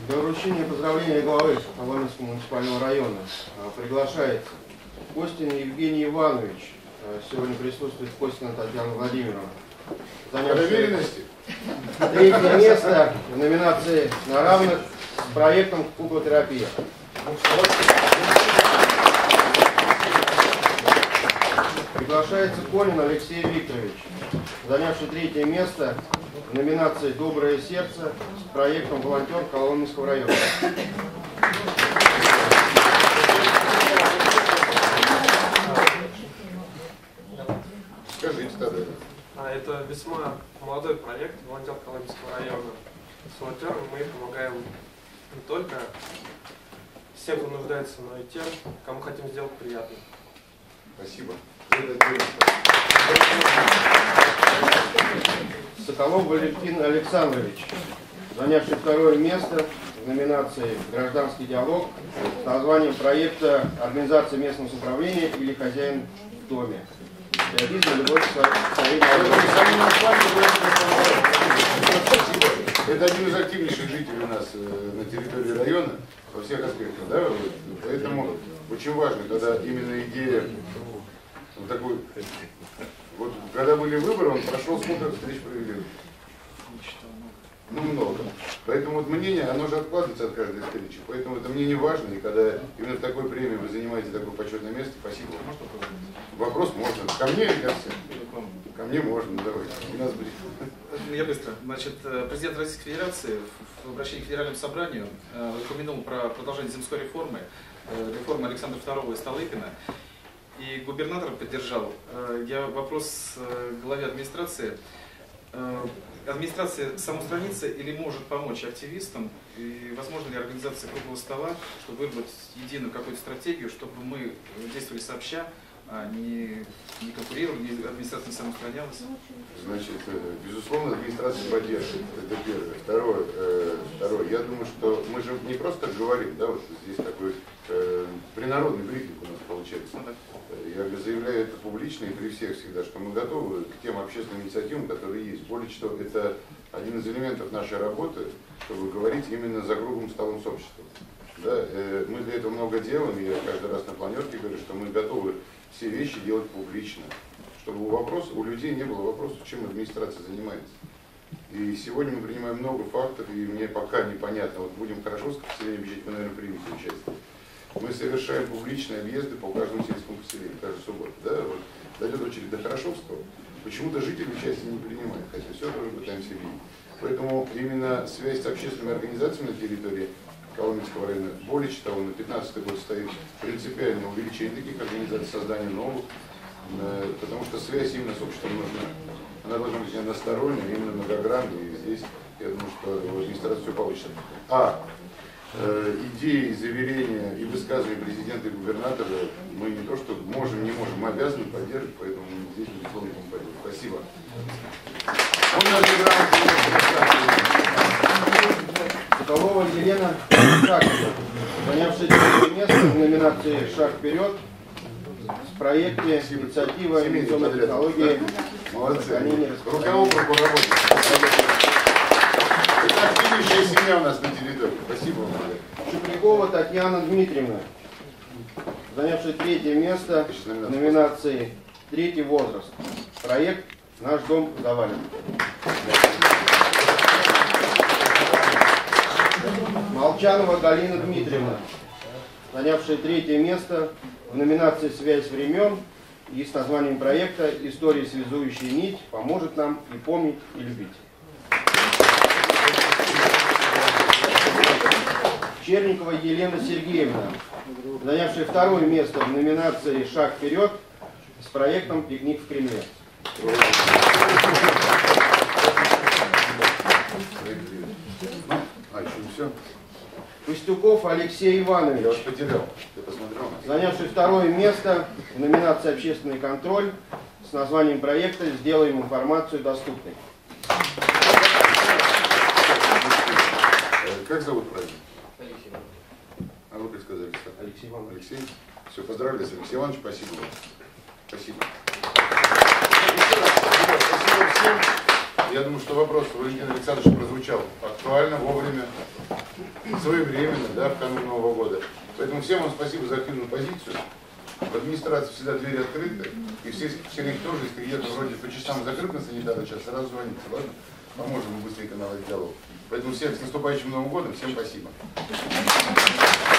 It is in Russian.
Для вручения поздравления главы Коломенского муниципального района приглашается Костин Евгений Иванович. Сегодня присутствует Костина Татьяна Владимировна. Занявшая третье место в номинации «На равных» с проектом «Куклотерапия». Приглашается Конин Алексей Викторович, занявший третье место в номинации «Доброе сердце» с проектом «Волонтер» Коломенского района. Скажите тогда. Это весьма молодой проект «Волонтер Коломенского района». С волонтером мы помогаем не только всем, кто нуждается, но и тем, кому хотим сделать приятно. Спасибо. Соколов Валентин Александрович, занявший второе место в номинации «Гражданский диалог» с названием проекта «Организация местного самоуправления» или «Хозяин в доме». Это один из активнейших жителей у нас на территории района во всех аспектах, да? Поэтому очень важно, когда именно идея вот такой, вот когда были выборы, он прошел сколько встреч провели? Ну, много. Поэтому вот мнение, оно же откладывается от каждой встречи. Поэтому это мнение важно, и когда именно в такой премии вы занимаете такое почетное место, спасибо. Вопрос можно. Ко мне или ко всем? Ко мне можно, давайте. У нас будет. Я быстро. Значит, президент Российской Федерации в обращении к Федеральному собранию упомянул про продолжение земской реформы, реформы Александра II и Столыпина. И губернатор поддержал. Я вопрос главе администрации. Администрация самоустранится или может помочь активистам? И возможно ли организация круглого стола, чтобы выработать единую какую-то стратегию, чтобы мы действовали сообща, а не конкурировали, администрация не самоустранялась? Значит, безусловно, администрация поддерживает. Это первое. Второе. Я думаю, что мы же не просто так говорим, да, вот здесь такой принародный брифинг у нас получается. Я заявляю это публично и при всех всегда, что мы готовы к тем общественным инициативам, которые есть. Более того, это один из элементов нашей работы, чтобы говорить именно за круглым столом с обществом. Да, мы для этого много делаем, и я каждый раз на планерке говорю, что мы готовы все вещи делать публично, чтобы у людей не было вопроса, чем администрация занимается. И сегодня мы принимаем много фактов, и мне пока непонятно, вот будем Хорошевское поселение объезжать, вы, наверное, примете участие. Мы совершаем публичные объезды по каждому сельскому поселению, каждую субботу. Да? Вот дойдет очередь до Хорошевского, почему-то жители участия не принимают, хотя все тоже пытаемся видеть. Поэтому именно связь с общественными организациями на территории Коломенского района, более того, на 2015 год стоит принципиальное увеличение таких организаций, создание новых, потому что связь именно с обществом нужна. Она должна быть односторонняя, именно многогранная, и здесь, я думаю, что в администрации все получится. Идеи, заверения и высказывания президента и губернатора мы не то что можем, не можем, мы обязаны поддерживать, поэтому здесь безусловно поддерживаем. Спасибо. Соколова Елена Шахова, занявшая третье место в номинации «Шаг вперед» в проекте «Инициатива инновационной технологии». Молодцы. Руководство по работе. Это активнейшая семья у нас на территории. Спасибо вам. Шуплякова Татьяна Дмитриевна, занявшая третье место в номинации «Третий возраст». Проект «Наш дом завален». Молчанова Галина Дмитриевна, занявшая третье место в номинации «Связь времен» и с названием проекта «История, связующая нить, поможет нам и помнить, и любить». Черникова Елена Сергеевна, занявшая второе место в номинации «Шаг вперед» с проектом «Пикник в Кремле». Все. Пустюков Алексей Иванович, Я вас потерял. Я посмотрел. занявший второе место в номинации «Общественный контроль» с названием проекта «Сделаем информацию доступной». Как зовут правильно? Алексей. А вы предсказали? Алексей Иванович. Алексей? Все, поздравляю, Алексей Иванович, спасибо вам. Спасибо. Спасибо всем. Я думаю, что вопрос Валентина Александровича прозвучал актуально, вовремя. своевременно, да, в канун Нового года. Поэтому всем вам спасибо за активную позицию. В администрации всегда двери открыты, и все них тоже, если где-то вроде по часам закрыт на санитарный час, сразу звоните, ладно? Поможем быстрее канал диалог. Поэтому всех с наступающим Новым годом, всем спасибо.